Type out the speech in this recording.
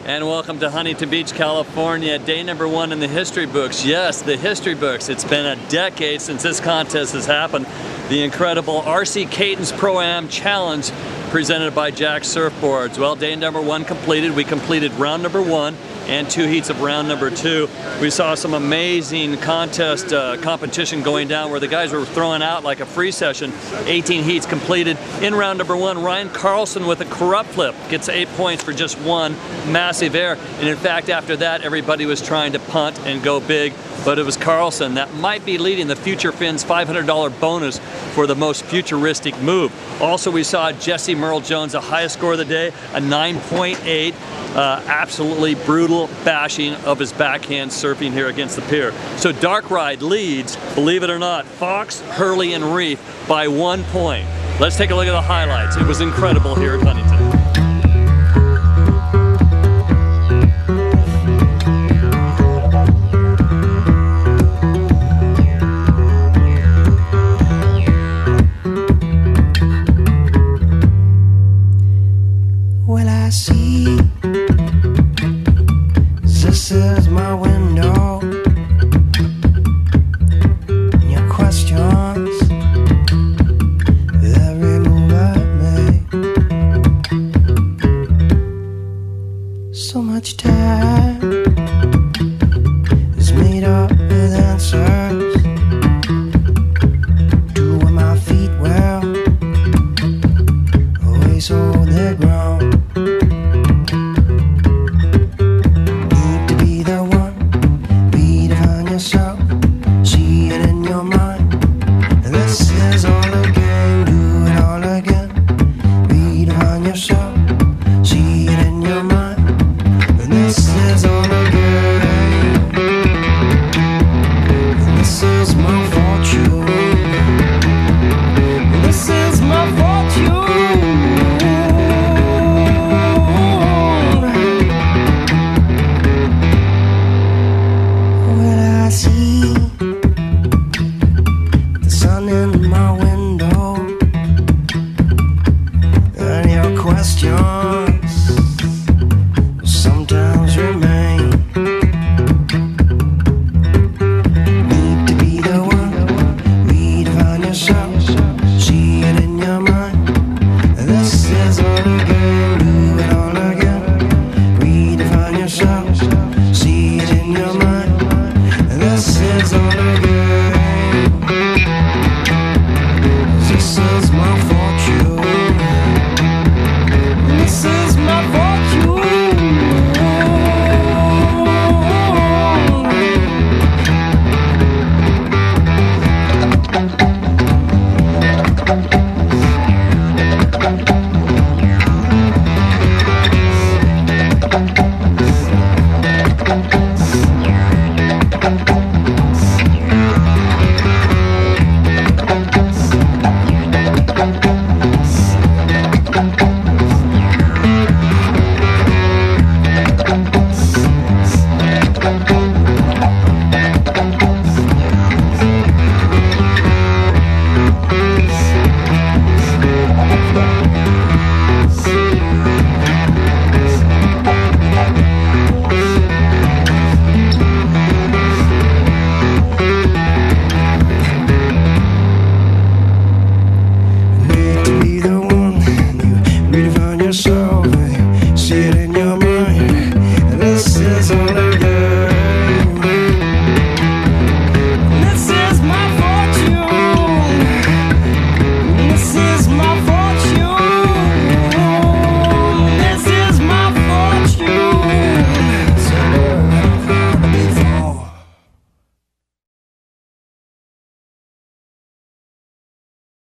And welcome to Huntington Beach, California. Day number 1 in the history books. Yes, the history books. It's been a decade since this contest has happened. The incredible RC Katin's Pro-Am Challenge presented by Jack Surfboards. Well, day number 1 completed. We completed round number 1 and 2 heats of round number 2. We saw some amazing competition going down where the guys were throwing out like a free session. 18 heats completed. In round number 1, Ryan Carlson with a corrupt flip gets 8 points for just one massive air. And in fact, after that, everybody was trying to punt and go big, but it was Carlson that might be leading the Future Fins $500 bonus for the most futuristic move. Also, we saw Jesse Merle Jones, the highest score of the day, a 9.8. Absolutely brutal bashing of his backhand surfing here against the pier. So Dark Ride leads, believe it or not, Fox, Hurley, and Reef by 1 point. Let's take a look at the highlights. It was incredible here at Huntington. Well, I see this is my window, and your questions, every move I make. So much time